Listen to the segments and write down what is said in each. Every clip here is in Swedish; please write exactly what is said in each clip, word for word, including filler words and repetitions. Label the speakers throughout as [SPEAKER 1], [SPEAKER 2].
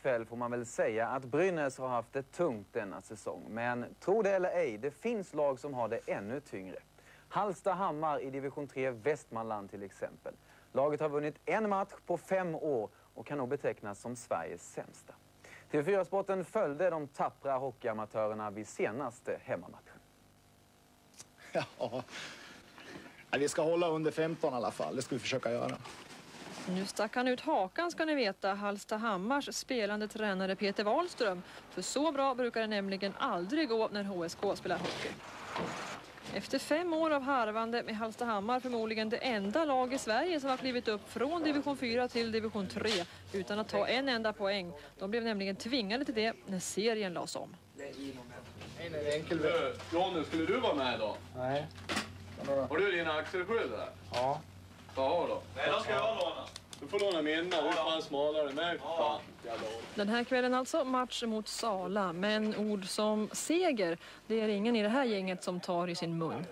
[SPEAKER 1] ikväll får man väl säga att Brynäs har haft det tungt denna säsong. Men tro det eller ej, det finns lag som har det ännu tyngre. Hallstahammar i division tre Västmanland till exempel. Laget har vunnit en match på fem år och kan nog betecknas som Sveriges sämsta. T V fyra-sporten följde de tappra hockeyamatörerna vid senaste hemmamatchen.
[SPEAKER 2] Ja, vi ska hålla under femton i alla fall. Det ska vi försöka göra.
[SPEAKER 3] Nu stack han ut hakan ska ni veta, Hallstahammars spelande tränare Peter Wahlström. För så bra brukar det nämligen aldrig gå när H S K spelar hockey. Efter fem år av harvande med Hallstahammar förmodligen det enda lag i Sverige som har klivit upp från division fyra till division tre utan att ta en enda poäng. De blev nämligen tvingade till det när serien lades om.
[SPEAKER 2] En enkel
[SPEAKER 4] väg. Jonny, skulle du vara med då?
[SPEAKER 2] Nej.
[SPEAKER 4] Har du dina axelskydd där?
[SPEAKER 2] Ja.
[SPEAKER 4] Ja då. Nej, då ska jag låna. Du får låna mina, du är fan smalare med. Fan.
[SPEAKER 3] Den här kvällen alltså match mot Sala, men ord som seger, det är ingen i det här gänget som tar i sin mun.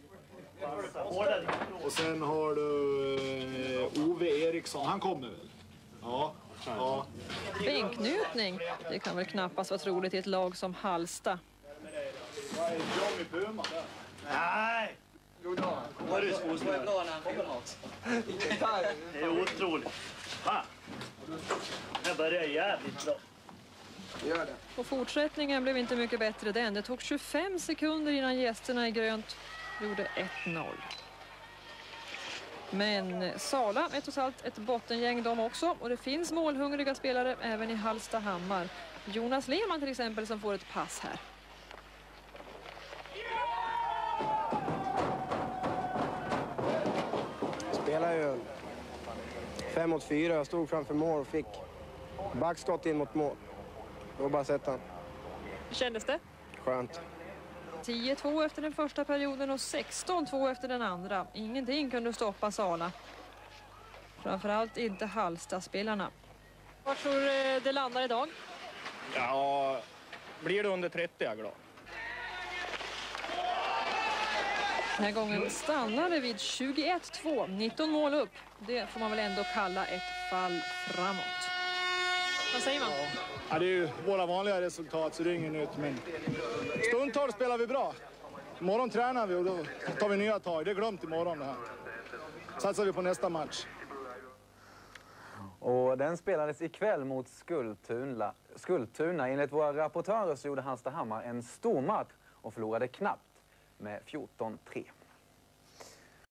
[SPEAKER 2] Och sen har du eh, Ove Eriksson, han kommer väl? Ja. Ja.
[SPEAKER 3] Bänknutning, det kan väl knappast vara troligt i ett lag som Hallsta.
[SPEAKER 2] Johnny Puma där.
[SPEAKER 5] Nej! Var du så så bra när han filmar också? Det är otroligt. Va? Det börjar jävligt bra.
[SPEAKER 2] Gör det.
[SPEAKER 3] Och fortsättningen blev inte mycket bättre den. Det tog tjugofem sekunder innan gästerna i grönt gjorde ett noll. Men Sala är trots allt ett bottengäng de också. Och det finns målhungriga spelare även i Hallstahammar. Jonas Lehmann till exempel som får ett pass här.
[SPEAKER 6] Spelade ju fem mot fyra. Jag stod framför mål och fick backskott in mot mål. Det var bara att sätta.
[SPEAKER 3] Hur kändes det?
[SPEAKER 6] Skönt.
[SPEAKER 3] tio två efter den första perioden och sexton två efter den andra. Ingenting kunde stoppa Sala. Framförallt inte Hallsta-spelarna. Var tror du det landar idag?
[SPEAKER 7] Ja, blir det under trettio är jag glad.
[SPEAKER 3] Den här gången stannar det vid tjugoett två, nitton mål upp. Det får man väl ändå kalla ett fall framåt. Vad säger man?
[SPEAKER 2] Ja, det är ju våra vanliga resultat så det är ingen nytt, men stundtals spelar vi bra. Imorgon tränar vi och då tar vi nya tag. Det är glömt imorgon det här. Satsar vi på nästa match.
[SPEAKER 1] Och den spelades ikväll mot Skultuna. Skultuna. Enligt våra rapportörer så gjorde Hallstahammar en stor match och förlorade knappt med fjorton tre.